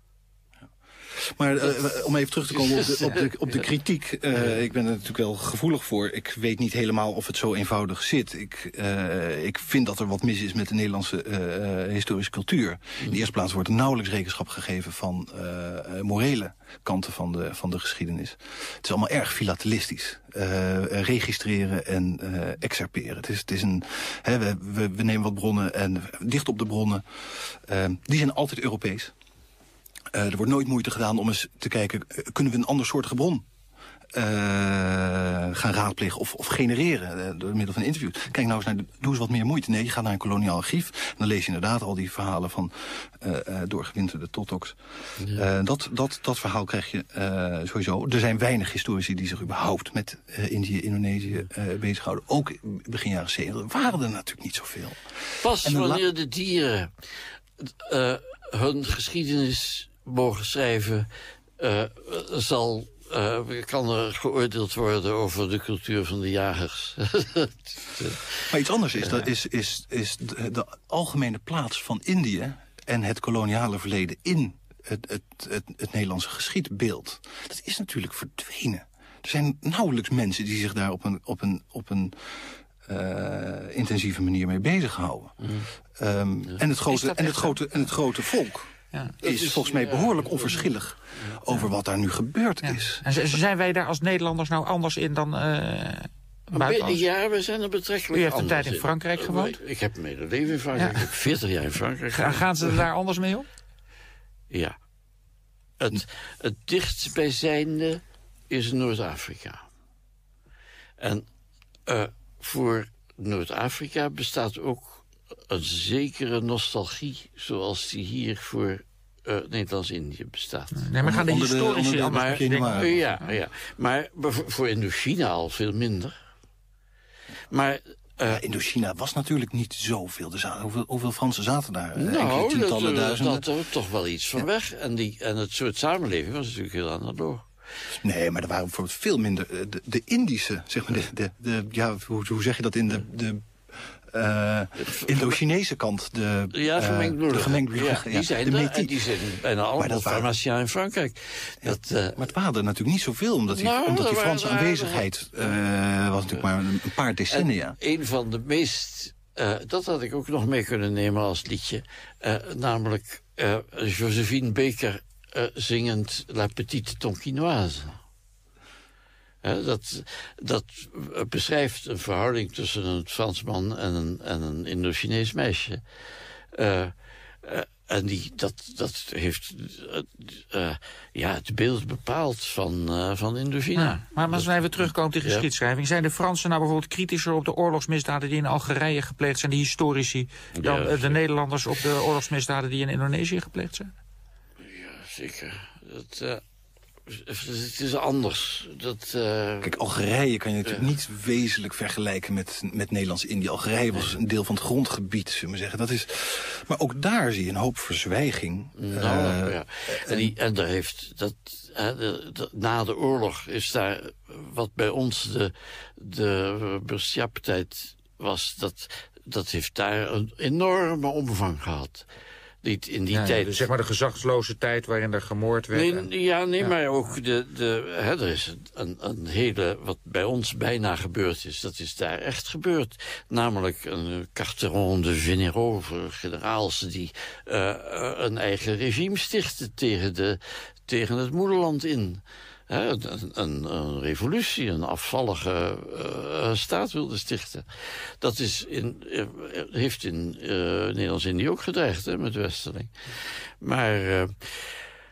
Maar uh, om even terug te komen op de, op de, op de kritiek. Uh, ik ben er natuurlijk wel gevoelig voor. Ik weet niet helemaal of het zo eenvoudig zit. Ik, uh, ik vind dat er wat mis is met de Nederlandse uh, historische cultuur. In de eerste plaats wordt er nauwelijks rekenschap gegeven van uh, morele kanten van de, van de geschiedenis. Het is allemaal erg filatelistisch. Uh, registreren en uh, excerperen. Het is, het is een, hè, we, we, we nemen wat bronnen en dicht op de bronnen. Uh, die zijn altijd Europees. Uh, er wordt nooit moeite gedaan om eens te kijken, uh, kunnen we een ander soortige bron uh, gaan raadplegen of, of genereren uh, door middel van interviews. Kijk nou eens naar, de, doe eens wat meer moeite. Nee, je gaat naar een koloniaal archief en dan lees je inderdaad al die verhalen van uh, uh, doorgewinterde Totoks. Ja. Uh, dat, dat, dat verhaal krijg je uh, sowieso. Er zijn weinig historici die zich überhaupt met uh, Indië, Indonesië uh, bezighouden. Ook begin jaren zeventig waren er natuurlijk niet zoveel. Pas wanneer de dieren uh, hun geschiedenis mogen schrijven, uh, zal, uh, kan er geoordeeld worden over de cultuur van de jagers. Maar iets anders is, dat is, is, is de, de algemene plaats van Indië en het koloniale verleden in het, het, het, het Nederlandse geschiedbeeld. Dat is natuurlijk verdwenen. Er zijn nauwelijks mensen die zich daar op een, op een, op een uh, intensieve manier mee bezighouden. Mm. Um, ja. en, het grote, en, het grote, en het grote volk. Ja, is, is volgens mij behoorlijk onverschillig ja. over wat daar nu gebeurd ja. is. En zijn wij daar als Nederlanders nou anders in dan uh, buitenlanders? Ja, we zijn er betrekkelijk. U heeft een tijd in Frankrijk in. gewoond? Ik heb mijn hele leven in Frankrijk. Ja. Ik heb veertig jaar in Frankrijk gewoond. Gaan ze daar anders mee om? Ja. Het, het dichtstbijzijnde is Noord-Afrika. En uh, voor Noord-Afrika bestaat ook een zekere nostalgie, zoals die hier voor uh, Nederlands-Indië bestaat. Nee, maar gaan de historici de, maar, maar, ja, ja, maar voor Indochina al veel minder. Maar Uh, ja, Indochina was natuurlijk niet zoveel. Er zaten, hoeveel, hoeveel Fransen zaten daar? Nou, tientallen dat, duizenden. Dat er toch wel iets van ja. weg. En, die, en het soort samenleving was natuurlijk heel analoog. Nee, maar er waren bijvoorbeeld veel minder. De, de Indische, zeg maar, de, de, de, ja, hoe, hoe zeg je dat in de... de Uh, Indo-Chinese kant, de ja, gemengdbloedigen. Uh, gemengdbloedigen ja, die zijn ja, er, en die zijn bijna allemaal farmacia in Frankrijk. Ja, dat, uh, maar het waren er natuurlijk niet zoveel, omdat die, nou, omdat die Franse waren, aanwezigheid uh, was natuurlijk maar een, een paar decennia. Een van de meest, uh, dat had ik ook nog mee kunnen nemen als liedje, uh, namelijk uh, Josephine Baker uh, zingend La Petite Tonkinoise. He, dat, dat beschrijft een verhouding tussen een Fransman en een, en een Indo-Chinees meisje. Uh, uh, en die, dat, dat heeft uh, uh, ja, het beeld bepaald van, uh, van Indochina. Ja, maar als we even terugkomen op die geschiedschrijving, zijn de Fransen nou bijvoorbeeld kritischer op de oorlogsmisdaden die in Algerije gepleegd zijn, die historici, dan ja, de Nederlanders op de oorlogsmisdaden die in Indonesië gepleegd zijn? Ja, zeker. Dat... Uh, Het is anders. Dat, uh... Kijk, Algerije kan je natuurlijk uh... niet wezenlijk vergelijken met, met Nederlands-Indië. Algerije was een deel van het grondgebied, zullen we zeggen. Dat is... Maar ook daar zie je een hoop verzwijging. Nou, uh, ja. En, die, en daar heeft dat, hè, de, de, na de oorlog is daar wat bij ons de, de Bersiap-tijd was. Dat, dat heeft daar een enorme omvang gehad. In die ja, tijd. Dus zeg maar de gezagsloze tijd waarin er gemoord werd. Nee, en... Ja, nee, ja. maar ook de, de, hè, er is een, een hele, wat bij ons bijna gebeurd is, dat is daar echt gebeurd. Namelijk een carteron de généraux, generaals die uh, een eigen regime stichten tegen, de, tegen het moederland in. He, een, een, een revolutie, een afvallige uh, staat wilde stichten. Dat is in, uh, heeft in uh, Nederlands-Indië ook gedreigd, hè, met Westerling. Maar uh,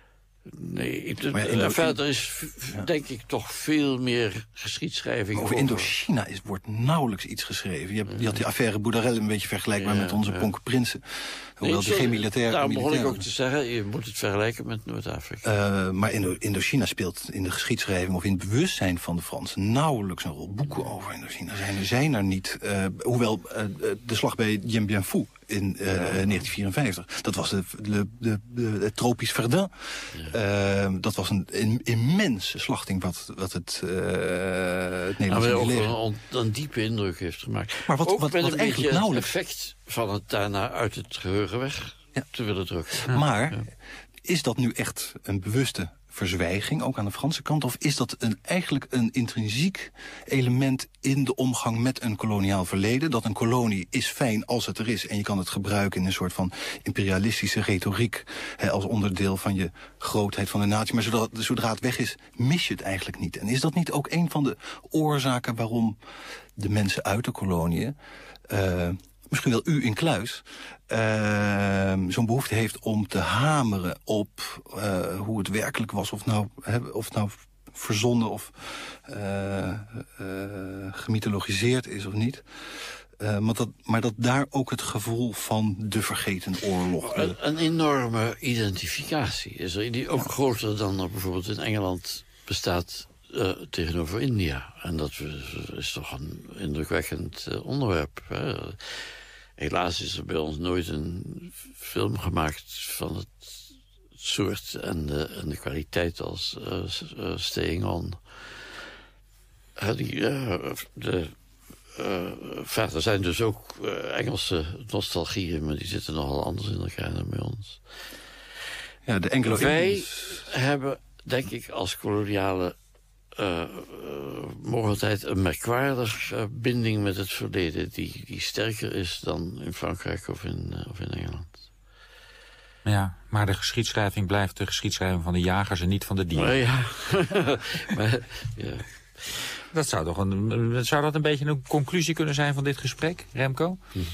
Nee, ik, Maar ja, Indo- verder is, ja. denk ik, toch veel meer geschiedschrijving. Over, over Indochina is, wordt nauwelijks iets geschreven. Je, hebt, je had die affaire Boudarel een beetje vergelijkbaar ja, met onze ja. Ponke Prinsen. Hoewel nee, die geen militair... Daarom begon ik militair ook te zeggen, je moet het vergelijken met Noord-Afrika. Uh, maar Indo- Indochina speelt in de geschiedschrijving of in het bewustzijn van de Fransen nauwelijks een rol. Boeken over Indochina zijn er, zijn er niet. Uh, hoewel uh, de slag bij Dien Bien Phu in uh, negentien vierenvijftig. Dat was de, de, de, de, de tropisch Verdun. Ja. Uh, dat was een, een immense slachting wat, wat het, uh, het Nederlandse nou, leger... ook een, een diepe indruk heeft gemaakt. Maar wat, ook wat, met wat een eigenlijk beetje nauwelijks... het effect van het daarna uit het geheugen weg ja. te willen drukken. Ja. Maar ja. is dat nu echt een bewuste verzwijging, ook aan de Franse kant? Of is dat een, eigenlijk een intrinsiek element in de omgang met een koloniaal verleden? Dat een kolonie is fijn als het er is en je kan het gebruiken in een soort van imperialistische retoriek, hè, als onderdeel van je grootheid van de natie. Maar zodra, zodra het weg is, mis je het eigenlijk niet. En is dat niet ook een van de oorzaken waarom de mensen uit de koloniën, uh, misschien wel u in Kluis, uh, zo'n behoefte heeft om te hameren op uh, hoe het werkelijk was, of nou, he, of nou verzonnen of uh, uh, gemythologiseerd is of niet. Uh, maar, dat, maar dat daar ook het gevoel van de vergeten oorlog... Een, een enorme identificatie is er, die ook ja. groter dan er bijvoorbeeld in Engeland bestaat uh, tegenover India. En dat is toch een indrukwekkend uh, onderwerp. Hè? Helaas is er bij ons nooit een film gemaakt van het soort en de, en de kwaliteit als uh, uh, Staying On. Uh, die, uh, de, uh, verder zijn dus ook uh, Engelse nostalgieën, maar die zitten nogal anders in elkaar dan bij ons. Ja, de Anglo Wij hebben, denk ik, als koloniale Uh, uh, mogelijkheid een merkwaardige uh, binding met het verleden die, die sterker is dan in Frankrijk of in, uh, of in Engeland. Ja, maar de geschiedschrijving blijft de geschiedschrijving van de jagers en niet van de dieren. Maar ja. maar, ja. Dat zou toch een, zou dat een beetje een conclusie kunnen zijn van dit gesprek, Remco? Mm-hmm.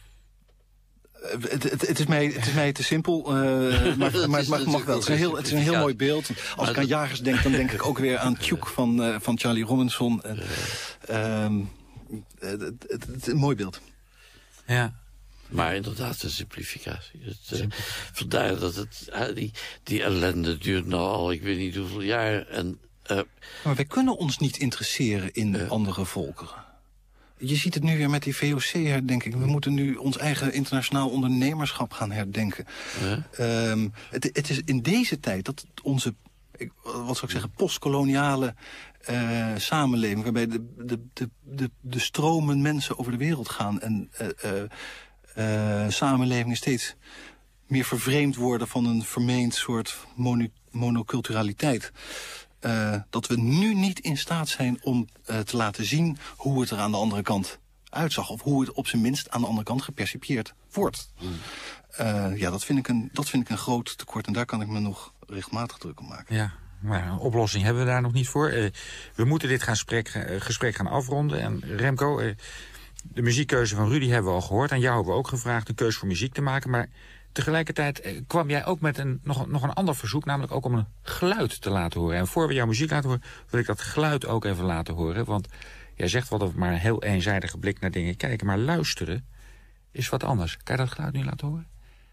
Het, het, het, is mij, het is mij te simpel, uh, maar, maar het mag, mag wel. Het is een heel, het is een heel mooi beeld. Als ik aan jagers denk, dan denk ik ook weer aan Tjoek van, uh, van Charlie Robinson. Uh, uh, het, het, het, het is een mooi beeld. Ja. Maar inderdaad, de simplificatie. Het, uh, vandaar dat het, uh, die, die ellende duurt nou al, ik weet niet hoeveel jaar. En, uh, maar wij kunnen ons niet interesseren in uh, andere volkeren. Je ziet het nu weer met die V O C-herdenking. We moeten nu ons eigen internationaal ondernemerschap gaan herdenken. Ja. Um, het, het is in deze tijd dat onze, ik, wat zou ik zeggen, postkoloniale uh, samenleving, waarbij de, de, de, de, de stromen mensen over de wereld gaan en uh, uh, uh, samenlevingen steeds meer vervreemd worden van een vermeend soort mono, monoculturaliteit. Uh, dat we nu niet in staat zijn om uh, te laten zien hoe het er aan de andere kant uitzag. Of hoe het op zijn minst aan de andere kant gepercipieerd wordt. Mm. Uh, ja, dat vind, ik een, dat vind ik een groot tekort. En daar kan ik me nog regelmatig druk om maken. Ja, maar een oplossing hebben we daar nog niet voor. Uh, we moeten dit gaan gesprek, uh, gesprek gaan afronden. En Remco, uh, de muziekkeuze van Rudy hebben we al gehoord. Aan jou hebben we ook gevraagd een keuze voor muziek te maken. Maar tegelijkertijd eh, kwam jij ook met een, nog, nog een ander verzoek, namelijk ook om een geluid te laten horen. En voor we jouw muziek laten horen, wil ik dat geluid ook even laten horen. Want jij zegt wel dat we maar een heel eenzijdige blik naar dingen kijken, maar luisteren is wat anders. Kan je dat geluid nu laten horen?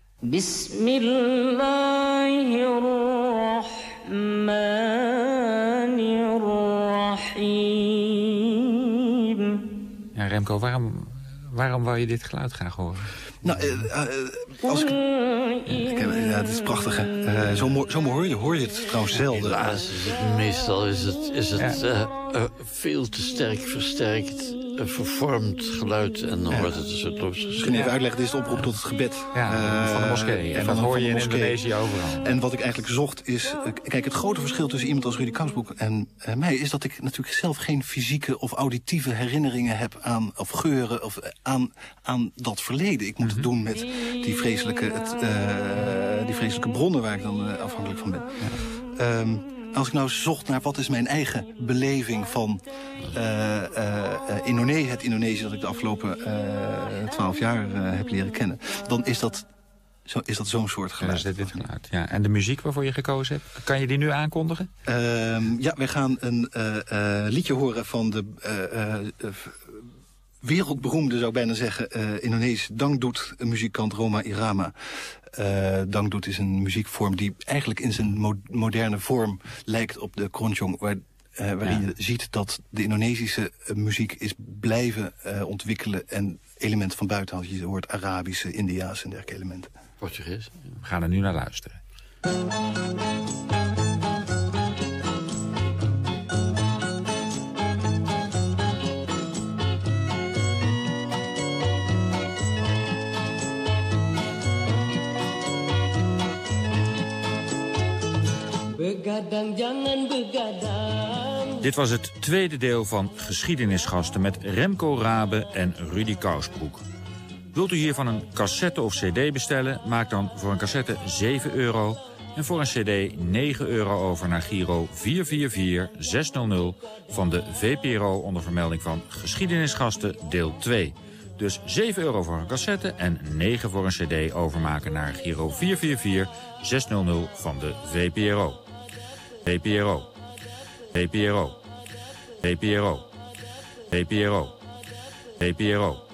Bismillahirrahmanirrahim. Ja, Remco, waarom, waarom wou je dit geluid graag horen? Nou, uh, uh, als ik, ik heb, ja, het is prachtig, hè. Uh, zo mo- zo hoor je, hoor je het trouwens zelden. Helaas is het, meestal is het, is het ja. uh, uh, veel te sterk versterkt, uh, vervormd geluid. En dan ja. wordt het een soort losgeschreven. Misschien even uitleggen, dit is de oproep tot het gebed. Ja, uh, van de moskee. En dat hoor je in Indonesië overal. En wat ik eigenlijk zocht is, uh, kijk, het grote verschil tussen iemand als Rudy Kousbroek en uh, mij is dat ik natuurlijk zelf geen fysieke of auditieve herinneringen heb aan, of geuren, of uh, aan, aan dat verleden. Ik moet het doen met die vreselijke, het, uh, die vreselijke bronnen waar ik dan uh, afhankelijk van ben. Ja. Um, als ik nou zocht naar wat is mijn eigen beleving van uh, uh, uh, Indonesië, het Indonesië dat ik de afgelopen twaalf uh, jaar uh, heb leren kennen, dan is dat zo, is dat zo'n soort geluid. Ja, dit geluid. Ja. En de muziek waarvoor je gekozen hebt, kan je die nu aankondigen? Uh, ja, wij gaan een uh, uh, liedje horen van de uh, uh, wereldberoemde, zou ik bijna zeggen, uh, Indonesisch dangdut muzikant Rhoma Irama. Uh, dangdut is een muziekvorm die eigenlijk in zijn mo moderne vorm lijkt op de keroncong, waar, uh, waarin ja. je ziet dat de Indonesische uh, muziek is blijven uh, ontwikkelen en elementen van buiten, als je hoort Arabische, Indiaanse en dergelijke elementen. Portugees. We gaan er nu naar luisteren. Begadang jangan begadang. Dit was het tweede deel van Geschiedenisgasten met Remco Rabe en Rudy Kousbroek. Wilt u hiervan een cassette of cd bestellen? Maak dan voor een cassette zeven euro en voor een cd negen euro over naar Giro vier vier vier zes nul nul van de V P R O onder vermelding van Geschiedenisgasten deel twee. Dus zeven euro voor een cassette en negen voor een cd overmaken naar Giro vier vier vier zes nul nul van de V P R O. V P R O. V P R O. V P R O. V P R O. V P R O.